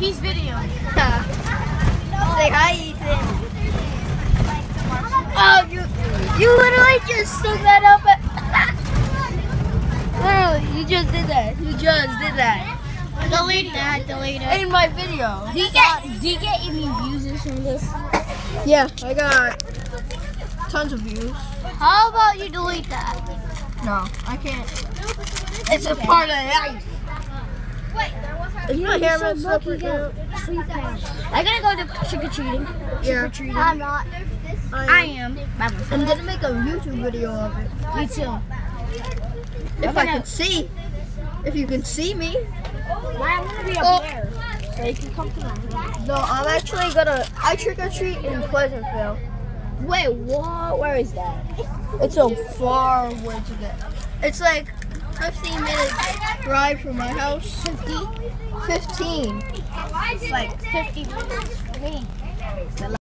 He's videoing. Say hi, Ethan. Oh, you literally just stuck that up. Literally, you just did that. You just did that. Delete that. Delete it. In my video. Do you get any views from this? Yeah, I got tons of views. How about you delete that? No, I can't. It's a part of life. Is my camera separate now? I gotta go to trick or treating. Yeah. I'm not. I am. I'm gonna make a YouTube video of it. Me too. If I can see. If you can see me. I'm gonna be up there. So you can come to my house. No, I'm actually gonna. I trick or treat in Pleasantville. Wait, what? Where is that? It's so far away to get. It's like 15-minute drive from my house. 15. It's like 50 minutes for me.